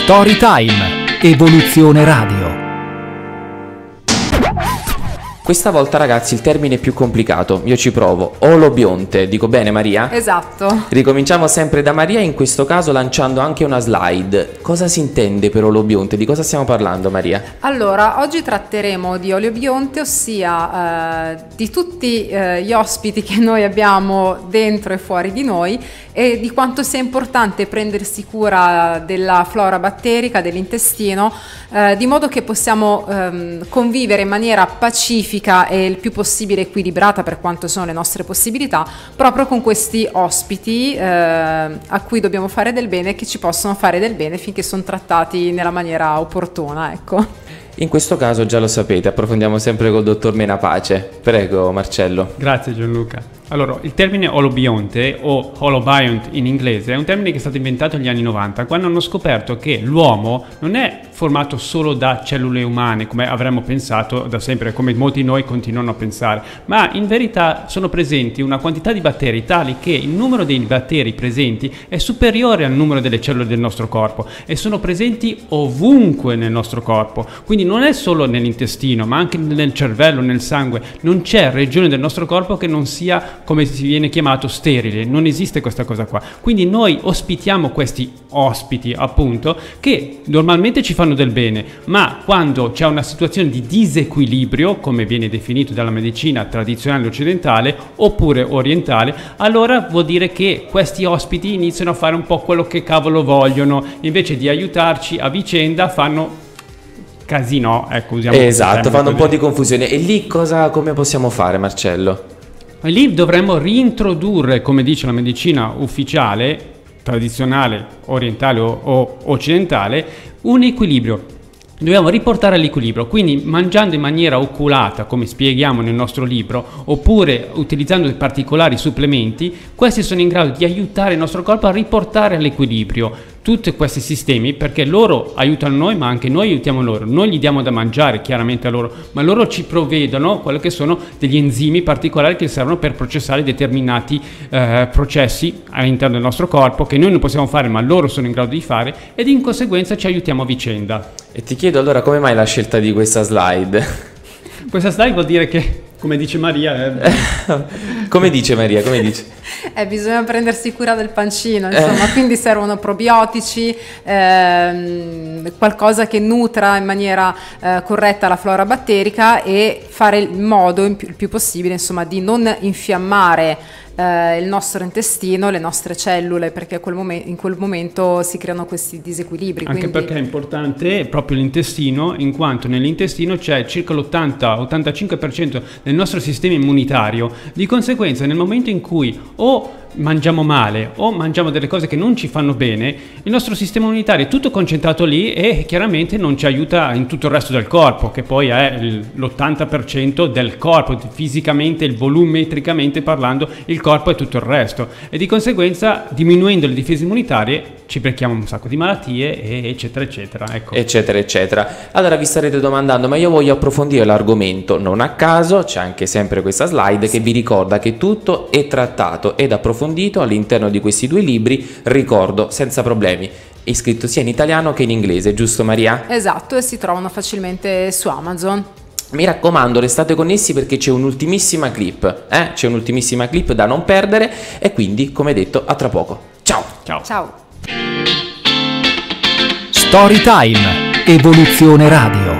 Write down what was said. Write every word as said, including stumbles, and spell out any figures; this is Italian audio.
Storytime, Evoluzione Radio. Questa volta, ragazzi, il termine è più complicato, io ci provo. Olobionte, dico bene, Maria? Esatto. Ricominciamo sempre da Maria, in questo caso lanciando anche una slide. Cosa si intende per olobionte? Di cosa stiamo parlando, Maria? Allora, oggi tratteremo di olobionte, ossia eh, di tutti eh, gli ospiti che noi abbiamo dentro e fuori di noi, e di quanto sia importante prendersi cura della flora batterica, dell'intestino, eh, di modo che possiamo ehm, convivere in maniera pacifica e il più possibile equilibrata, per quanto sono le nostre possibilità, proprio con questi ospiti eh, a cui dobbiamo fare del bene e che ci possono fare del bene finché sono trattati nella maniera opportuna, ecco. In questo caso già lo sapete, approfondiamo sempre col dottor Menapace. Prego, Marcello. Grazie Gianluca. Allora, il termine olobionte o holobiont in inglese è un termine che è stato inventato negli anni novanta, quando hanno scoperto che l'uomo non è formato solo da cellule umane, come avremmo pensato da sempre, come molti di noi continuano a pensare, ma in verità sono presenti una quantità di batteri tali che il numero dei batteri presenti è superiore al numero delle cellule del nostro corpo e sono presenti ovunque nel nostro corpo. Quindi non è solo nell'intestino, ma anche nel cervello, nel sangue. Non c'è regione del nostro corpo che non sia, come si viene chiamato, sterile. Non esiste questa cosa qua. Quindi noi ospitiamo questi ospiti, appunto, che normalmente ci fanno del bene, ma quando c'è una situazione di disequilibrio, come viene definito dalla medicina tradizionale occidentale oppure orientale, allora vuol dire che questi ospiti iniziano a fare un po' quello che cavolo vogliono, invece di aiutarci a vicenda fanno casino, ecco, usiamo esatto, fanno un po' di confusione. E lì cosa, come possiamo fare, Marcello? E lì dovremmo reintrodurre, come dice la medicina ufficiale, tradizionale, orientale o, o occidentale, un equilibrio. Dobbiamo riportare all'equilibrio, quindi mangiando in maniera oculata, come spieghiamo nel nostro libro, oppure utilizzando particolari supplementi, questi sono in grado di aiutare il nostro corpo a riportare all'equilibrio tutti questi sistemi, perché loro aiutano noi, ma anche noi aiutiamo loro. Noi gli diamo da mangiare chiaramente a loro, ma loro ci provvedono quello che sono degli enzimi particolari che servono per processare determinati eh, processi all'interno del nostro corpo che noi non possiamo fare, ma loro sono in grado di fare, ed in conseguenza ci aiutiamo a vicenda. E ti chiedo allora, come mai la scelta di questa slide? Questa slide vuol dire che, come dice Maria... Eh... come dice Maria, come dice? Eh, bisogna prendersi cura del pancino, insomma, eh. Quindi servono probiotici, ehm, qualcosa che nutra in maniera eh, corretta la flora batterica e fare il modo il più, il più possibile, insomma, di non infiammare eh, il nostro intestino, le nostre cellule, perché quel momen- in quel momento si creano questi disequilibri. Anche quindi... perché è importante proprio l'intestino, in quanto nell'intestino c'è circa l'ottanta ottantacinque per cento del nostro sistema immunitario. Di conseguenza, nel momento in cui o mangiamo male o mangiamo delle cose che non ci fanno bene, il nostro sistema immunitario è tutto concentrato lì e chiaramente non ci aiuta in tutto il resto del corpo, che poi è l'ottanta per cento del corpo, fisicamente, il volumetricamente parlando, il corpo è tutto il resto, e di conseguenza, diminuendo le difese immunitarie, ci becchiamo un sacco di malattie, e eccetera eccetera, ecco. eccetera eccetera. Allora vi starete domandando, ma io voglio approfondire l'argomento. Non a caso c'è anche sempre questa slide che vi ricorda che tutto è trattato ed approfondito all'interno di questi due libri, ricordo, senza problemi. È scritto sia in italiano che in inglese, giusto Maria? Esatto, e si trovano facilmente su Amazon. Mi raccomando, restate connessi perché c'è un'ultimissima clip, eh? C'è un'ultimissima clip da non perdere, e quindi, come detto, a tra poco. Ciao! Ciao! Ciao! Storytime, Evoluzione Radio.